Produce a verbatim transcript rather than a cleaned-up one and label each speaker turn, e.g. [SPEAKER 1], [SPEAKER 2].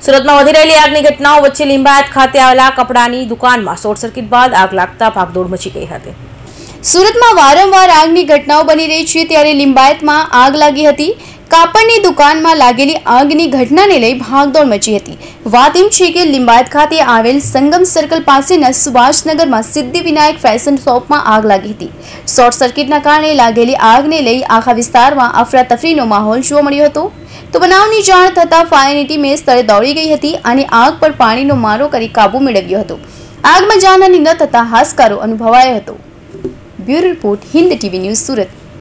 [SPEAKER 1] સુરતમાં વધી રહેલી આગની ઘટનાઓ વચ્ચે લિંબાયત ખાતે આવેલા કપડાની દુકાનમાં શોર્ટ સર્કિટ બાદ આગ લાગતા ભાગદોડ મચી ગઈ હતી।
[SPEAKER 2] સુરતમાં વારંવાર આગની ઘટનાઓ બની રહી છે, ત્યારે લિંબાયતમાં આગ લાગી હતી। કાપડની દુકાનમાં લાગેલી આગની ઘટનાને લઈ ભાગદોડ મચી હતી। વાત એમ છે કે લિંબાયત ખાતે આવેલ સંગમ સર્કલ પાસેના સુભાષનગરમાં સિદ્ધિવિનાયક ફેશન શોપમાં આગ લાગી હતી। શોર્ટ સર્કિટના કારણે લાગેલી આગને લઈ આખા વિસ્તારમાં અફરાતફરીનો માહોલ જોવા મળ્યો હતો। તો બનાવની જાણ થતાં ફાયરની ટીમે સ્થળે દોડી ગઈ હતી અને આગ પર પાણીનો મારો કરી કાબુ મેળવ્યો હતો। આગમાં જાનહાનિ ન થતાં હાશકારો અનુભવાયો હતો। Bureau report, Hind TV news, Surat.